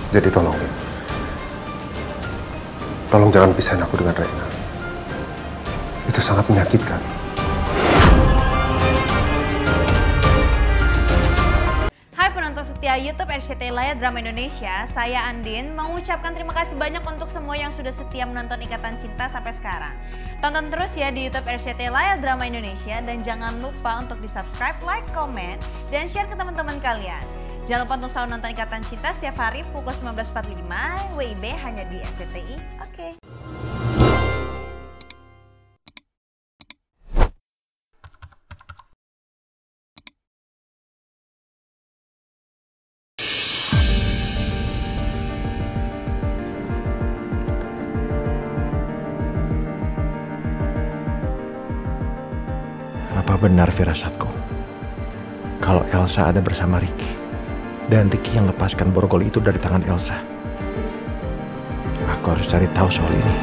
Jadi tolong, Lin. Tolong jangan pisahin aku dengan Reina. Itu sangat menyakitkan. Hai penonton setia YouTube RCTI Layar Drama Indonesia, saya Andin mengucapkan terima kasih banyak untuk semua yang sudah setia menonton Ikatan Cinta sampai sekarang. Tonton terus ya di YouTube RCTI Layar Drama Indonesia dan jangan lupa untuk di-subscribe, like, komen, dan share ke teman-teman kalian. Jangan lupa untuk selalu nonton Ikatan Cinta setiap hari pukul 19.45 WIB hanya di RCTI. Oke. Apa benar firasatku? Kalau Elsa ada bersama Ricky dan Ricky yang lepaskan borgol itu dari tangan Elsa. Aku harus cari tahu soal ini.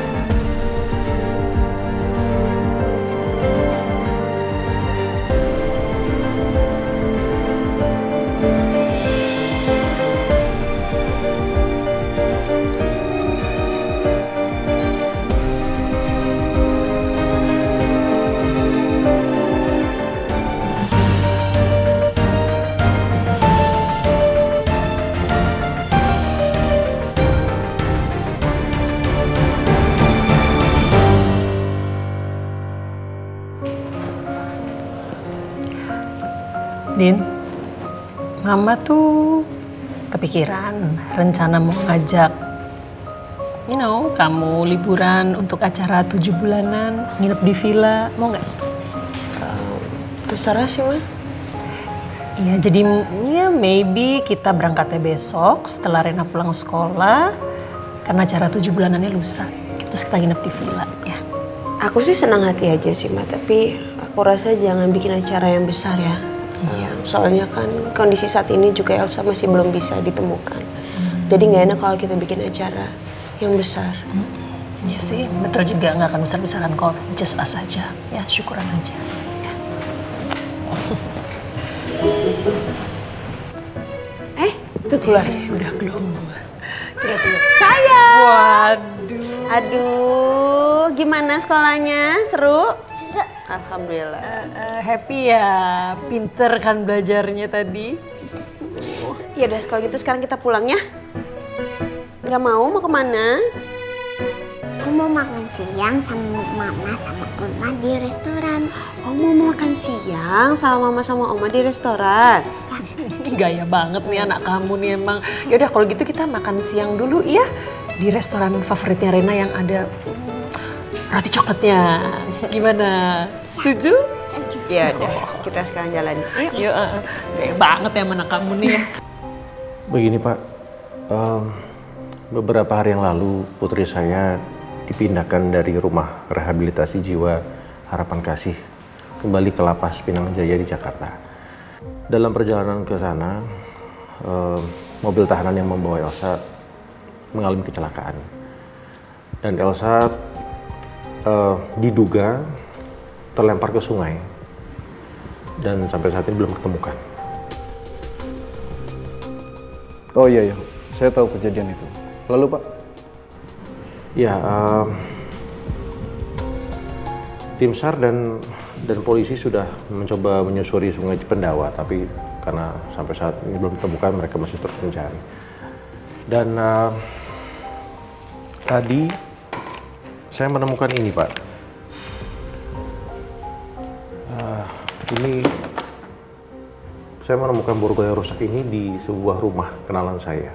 Din, Mama tuh kepikiran rencana mau ngajak, kamu liburan untuk acara 7 bulanan, nginep di villa, mau nggak? Terserah sih, Ma. Iya, jadi ya maybe kita berangkatnya besok setelah Rena pulang sekolah, karena acara 7 bulanannya lusa. Terus kita nginep di villa, ya. Aku sih senang hati aja sih, Ma. Tapi aku rasa jangan bikin acara yang besar ya. Iya, soalnya kan kondisi saat ini juga Elsa masih belum bisa ditemukan. Jadi nggak enak kalau kita bikin acara yang besar. Iya sih, betul juga, nggak akan besar-besaran kok. Just us aja, ya syukuran aja. Ya. Itu keluar. Udah keluar. Sayang! Waduh. Aduh, gimana sekolahnya? Seru? Alhamdulillah. Happy ya, pinter kan belajarnya tadi. Ya udah kalau gitu sekarang kita pulang ya. Nggak mau kemana? Aku mau makan siang sama Mama sama Oma di restoran. Oh, mau makan siang sama Mama sama Oma di restoran? Gaya banget nih anak kamu nih emang. Ya udah kalau gitu kita makan siang dulu ya di restoran favoritnya Rena yang ada roti coklatnya. Gimana? Setuju? Setuju. Ya udah, kita sekarang jalan. Ayo. Gaya banget ya anak kamu nih ya. Begini Pak, beberapa hari yang lalu putri saya dipindahkan dari rumah rehabilitasi jiwa Harapan Kasih kembali ke Lapas Pinang Jaya di Jakarta. Dalam perjalanan ke sana, mobil tahanan yang membawa Elsa mengalami kecelakaan. Dan Elsa diduga terlempar ke sungai dan sampai saat ini belum ditemukan. Oh iya, saya tahu kejadian itu. Lalu Pak? Ya, tim SAR dan polisi sudah mencoba menyusuri Sungai Cipendawa, tapi karena sampai saat ini belum ditemukan, mereka masih terus mencari. Dan tadi saya menemukan ini, Pak. Ini saya menemukan borgol yang rusak ini di sebuah rumah kenalan saya.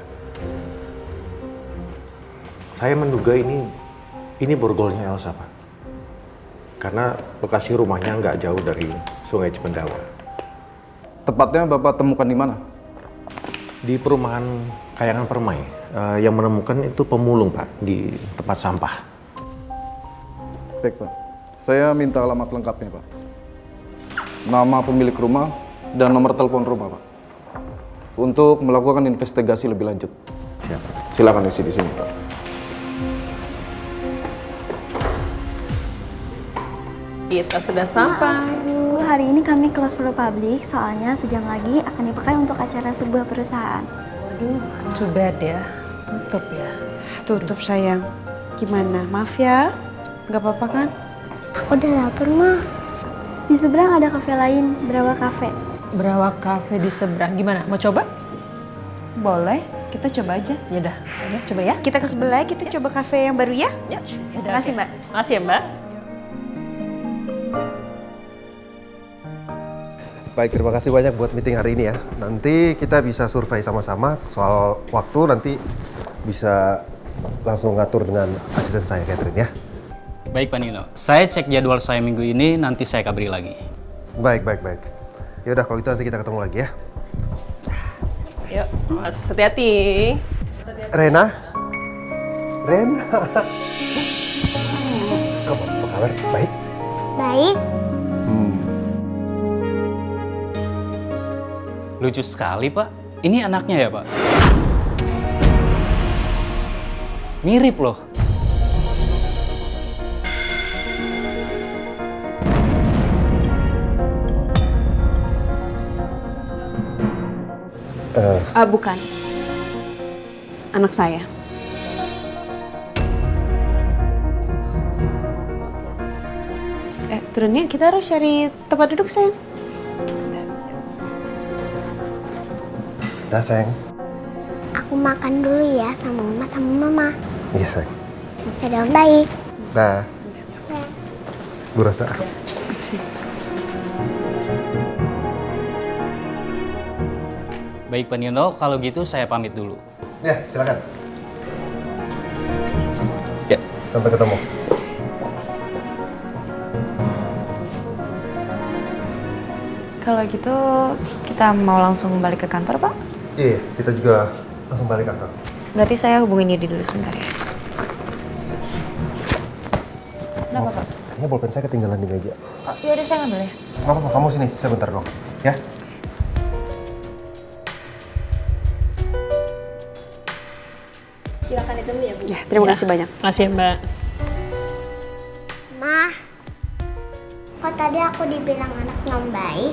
Saya menduga ini borgolnya Elsa, Pak. Karena lokasi rumahnya nggak jauh dari Sungai Cipendawa. Tepatnya Bapak temukan di mana? Di perumahan Kayangan Permai. Yang menemukan itu pemulung, Pak, di tempat sampah. Baik, Pak. Saya minta alamat lengkapnya, Pak. Nama pemilik rumah dan nomor telepon rumah, Pak. Untuk melakukan investigasi lebih lanjut. Siap. Silakan isi di sini, Pak. Kita sudah sampai. Bu, hari ini kami close for public, soalnya sejam lagi akan dipakai untuk acara sebuah perusahaan. Waduh, too bad ya. Tutup ya? Tutup sayang. Gimana? Maaf ya, nggak apa-apa kan? Aku udah lapar, Ma. Di seberang ada kafe lain, Brawa Cafe. Brawa Cafe di seberang. Gimana? Mau coba? Boleh, kita coba aja. Yaudah, ya coba ya. Kita ke sebelah, kita coba kafe yang baru ya. Ya, yaudah. Makasih, oke. Mbak. Makasih ya, Mbak. Baik, terima kasih banyak buat meeting hari ini ya. Nanti kita bisa survei sama-sama soal waktu, nanti bisa langsung ngatur dengan asisten saya, Catherine ya. Baik Pak Nino, saya cek jadwal saya minggu ini, nanti saya kabari lagi. Baik. Ya udah kalau itu nanti kita ketemu lagi ya. Yuk, Mas, hati-hati. Rena? Kamu apa kabar? Baik? Baik. Lucu sekali Pak, ini anaknya ya Pak? Mirip loh. Bukan. Anak saya. Turunnya kita harus cari tempat duduk, sayang. Dah sayang. Aku makan dulu ya sama Mama sama Mama. Iya sayang. Dadah Om Baik. Dah. Bu Rosa. Baik Pak Nino, kalau gitu saya pamit dulu. Ya, silakan. Ya. Sampai ketemu. Kalau gitu kita mau langsung balik ke kantor, Pak? Iya, kita juga langsung balik kantor. Berarti saya hubungin Yudi dulu sebentar ya. Kenapa, Pak? Kayaknya bolpen saya ketinggalan di meja. Ya udah saya ngambil ya. Nggak apa-apa, kamu sini, saya bentar dong. Ya? Silakan ditunggu ya, Bu. Ya, terima kasih banyak. Makasih ya, Mbak. Ma, kok tadi aku dibilang anak yang baik?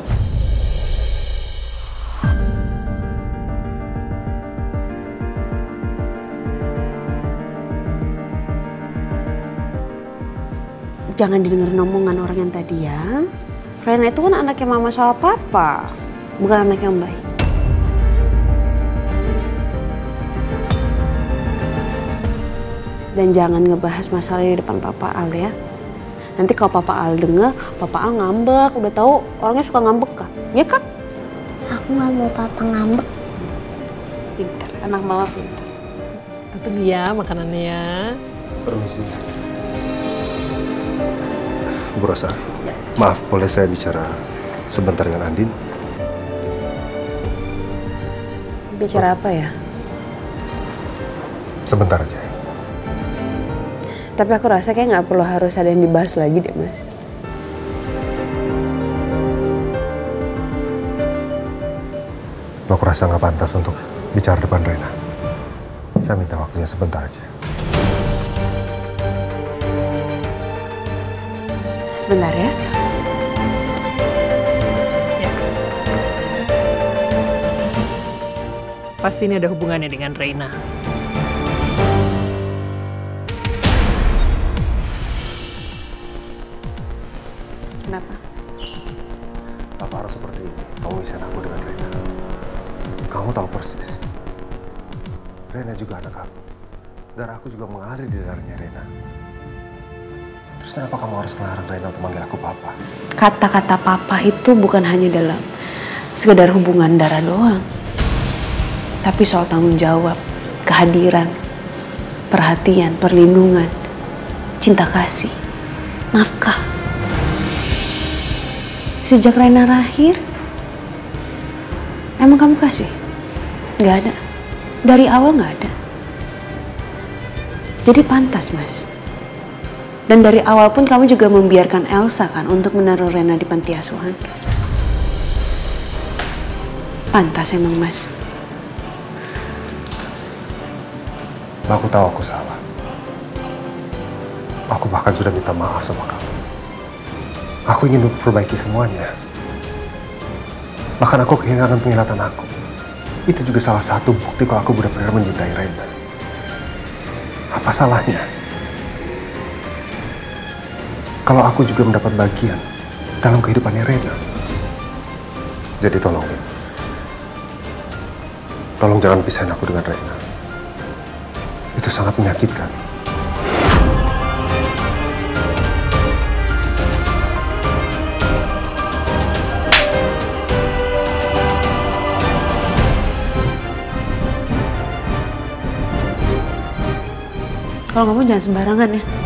Jangan didengerin omongan orang yang tadi ya. Rena itu kan anaknya mama sama papa, bukan anak yang baik. Dan jangan ngebahas masalah di depan Papa Al ya. Nanti kalau Papa Al denger, Papa Al ngambek. Udah tahu orangnya suka ngambek kan? Ya kan? Aku nggak mau Papa ngambek. Pintar, anak mama pintar. Tutup ya makanannya ya. Permisi. Bu Rosa, maaf boleh saya bicara sebentar dengan Andin? Bicara apa ya? Sebentar aja. Tapi aku rasa kayak nggak perlu harus ada yang dibahas lagi deh, Mas. Aku rasa nggak pantas untuk bicara depan Rena. Saya minta waktunya sebentar aja. Sebentar ya. Pasti ini ada hubungannya dengan Reina. Kenapa? Apa harus seperti ini? Kamu misahin aku dengan Rena. Kamu tahu persis. Rena juga anak aku. Darah aku juga mengalir di darahnya Rena. Terus kenapa kamu harus ngelarang Rena untuk manggil aku papa? Kata-kata papa itu bukan hanya dalam sekedar hubungan darah doang. Tapi soal tanggung jawab, kehadiran, perhatian, perlindungan, cinta kasih, nafkah. Sejak Rena lahir, emang kamu kasih? Nggak ada. Dari awal nggak ada. Jadi pantas, Mas. Dan dari awal pun kamu juga membiarkan Elsa kan untuk menaruh Rena di panti asuhan. Pantas emang, Mas. Aku tahu aku salah. Aku bahkan sudah minta maaf sama kamu. Aku ingin memperbaiki semuanya. Bahkan aku kehilangan pengingatan aku. Itu juga salah satu bukti kalau aku benar-benar mencintai Rena. Apa salahnya kalau aku juga mendapat bagian dalam kehidupannya Rena? Jadi tolong, Lin. Tolong jangan pisahin aku dengan Rena. Itu sangat menyakitkan. Kalau ngomong jangan sembarangan ya.